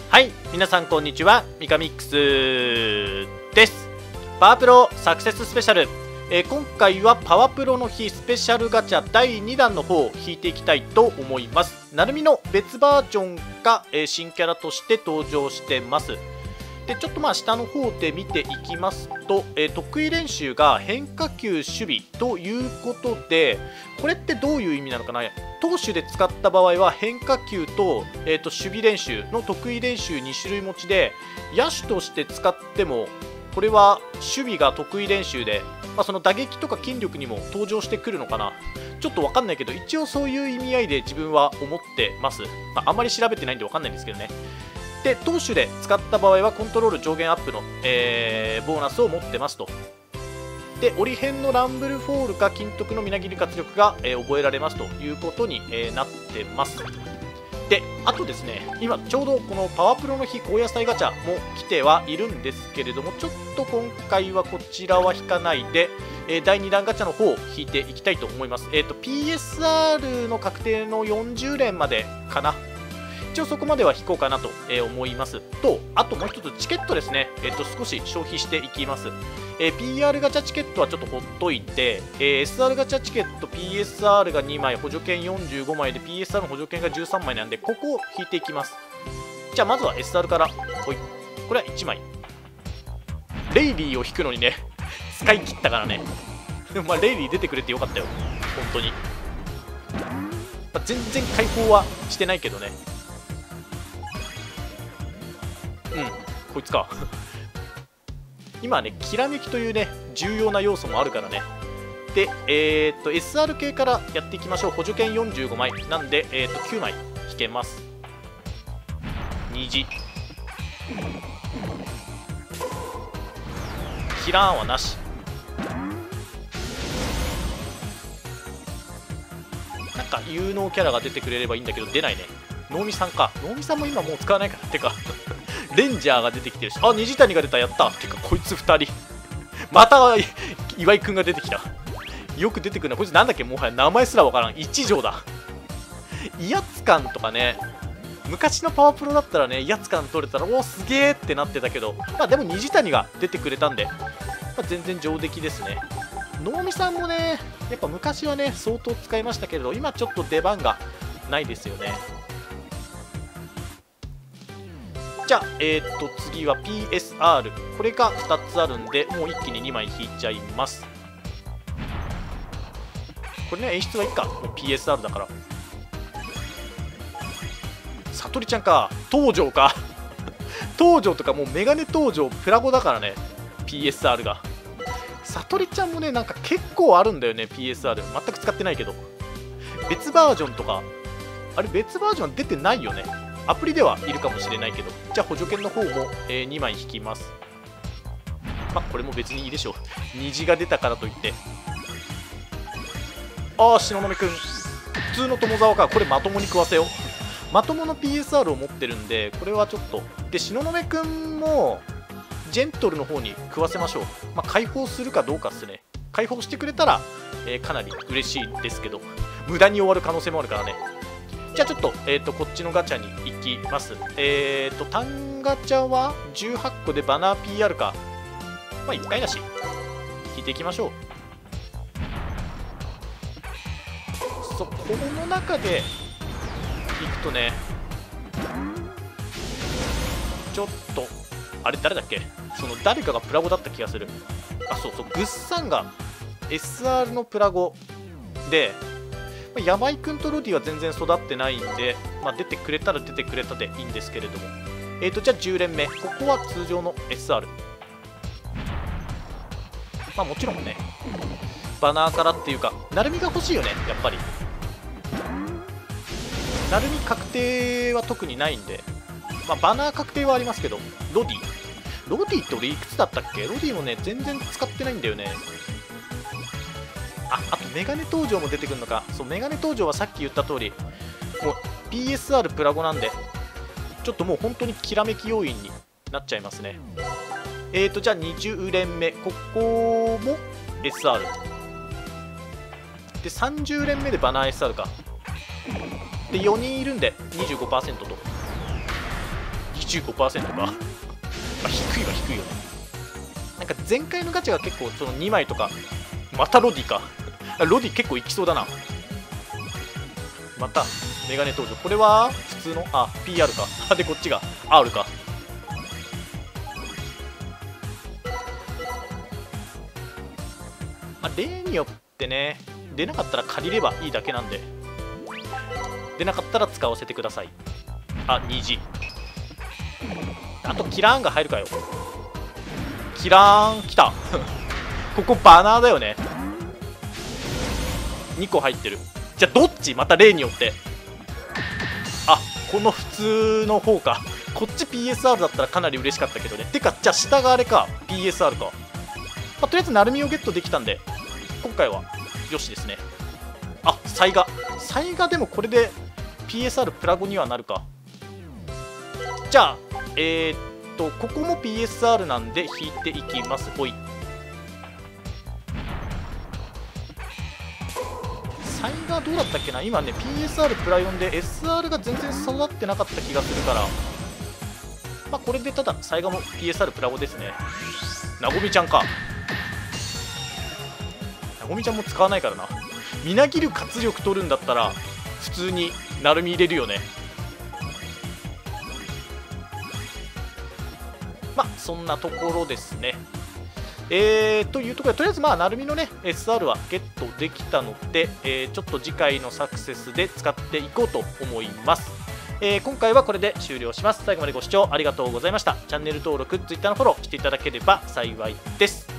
はい、皆さんこんにちは、ミカミックスです。パワープロサクセススペシャル、今回はパワプロの日スペシャルガチャ第2弾の方を引いていきたいと思います。なるみの別バージョンが、新キャラとして登場してます。でちょっと下の方で見ていきますと、得意練習が変化球守備ということで、これってどういう意味なのかな。投手で使った場合は変化球と、守備練習の得意練習2種類持ちで、野手として使ってもこれは守備が得意練習で、その打撃とか筋力にも登場してくるのかな。ちょっと分かんないけど、一応そういう意味合いで自分は思ってます。あんまり調べてないんで分かんないんですけどね。で投手で使った場合はコントロール上限アップの、ボーナスを持ってますと。で折り辺のランブルフォールか金徳のみなぎり活力が、覚えられますということに、なってます。であとですね、今ちょうどこのパワプロの日高野菜ガチャも来てはいるんですけれども、ちょっと今回はこちらは引かないで、第2弾ガチャの方を引いていきたいと思います。PSR の確定の40連までかな。一応そこまでは引こうかなと思いますと、あともう一つチケットですね、少し消費していきます。PR ガチャチケットはちょっとほっといて、SR ガチャチケット PSR が2枚、補助券45枚で PSR の補助券が13枚なんで、ここを引いていきます。じゃあまずは SR から、ほい、これは1枚。レイリーを引くのにね使い切ったからねレイリー出てくれてよかったよ本当に。全然解放はしてないけどね。こいつか今ね、きらめきというね重要な要素もあるからね。でSR 系からやっていきましょう。補助券45枚なんで、9枚引けます。虹キラーンはなし。なんか有能キャラが出てくれればいいんだけど、出ないね。能見さんか。能見さんも今もう使わないから。てかレンジャーが出てきてるし、あ、虹谷が出た、やった。てかこいつ2人また岩井くんが出てきた。よく出てくるな。こいつなんだっけ、もはや名前すらわからん。一条だ。威圧感とかね、昔のパワプロだったらね、威圧感取れたらおおすげえってなってたけど、でも虹谷が出てくれたんで、全然上出来ですね。能見さんもね、やっぱ昔はね相当使いましたけれど、今ちょっと出番がないですよね。じゃあ、次は PSR。 これが2つあるんで、もう一気に2枚引いちゃいます。これね、演出はいいか、もう PSR だから。さとりちゃんか、東條か東條とかもうメガネ東條プラゴだからね PSR が。さとりちゃんもね、なんか結構あるんだよね PSR。 全く使ってないけど、別バージョンとか、あれ別バージョン出てないよね。アプリではいるかもしれないけど。じゃあ補助券の方も、2枚引きます。これも別にいいでしょう。虹が出たからといって。ああ、東雲くん普通の友沢か。これまともに食わせよう。まともの PSR を持ってるんで、これはちょっとで、東雲くんもジェントルの方に食わせましょう。解放するかどうかっすね。解放してくれたら、かなり嬉しいですけど、無駄に終わる可能性もあるからね。じゃあちょっと、こっちのガチャに行きます。単ガチャは18個でバナー PR か。1回だし引いていきましょう。この中でいくとね、ちょっとあれ誰だっけ、その誰かがプラゴだった気がする。そうそう、グッサンが SR のプラゴで、山井君とロディは全然育ってないんで、出てくれたら出てくれたでいいんですけれども、じゃあ10連目、ここは通常の SR。もちろんね、バナーからっていうか、ナルミが欲しいよね、やっぱり。ナルミ確定は特にないんで、バナー確定はありますけど、ロディって俺いくつだったっけ。ロディもね、全然使ってないんだよね。あとメガネ登場も出てくるのか。そう、メガネ登場はさっき言った通り、もう PSR プラゴなんで、ちょっともう本当にきらめき要因になっちゃいますね。じゃあ20連目、ここも SR で、30連目でバナー SR か。で4人いるんで 25% と 25% か。まあ低いは低いよね。なんか前回のガチャが結構その2枚とか、またロディか。ロディ結構いきそうだな。またメガネ登場。これは普通のPR か。でこっちが R か。まあ、例によってね、出なかったら借りればいいだけなんで、出なかったら使わせてください。虹。あとキラーンが入るかよ。キラーン来た。ここバナーだよね。2個入ってる。じゃあどっち？また例によって。この普通の方か。こっち PSR だったらかなり嬉しかったけどね。てか、じゃあ下があれか。PSR か。とりあえずナルミをゲットできたんで、今回はよしですね。サイガでもこれで PSR プラ5にはなるか。じゃあここも PSR なんで引いていきます。ほい。サイガどうだったっけな。今ね PSR プラ4で SR が全然育ってなかった気がするから、これでただサイガも PSR プラ5ですね。なごみちゃんか。なごみちゃんも使わないからな。みなぎる活力取るんだったら普通にナルミ入れるよね。そんなところですね。というところで、とりあえずナルミのね SR はゲットできたので、ちょっと次回のサクセスで使っていこうと思います。今回はこれで終了します。最後までご視聴ありがとうございました。チャンネル登録、Twitter のフォローしていただければ幸いです。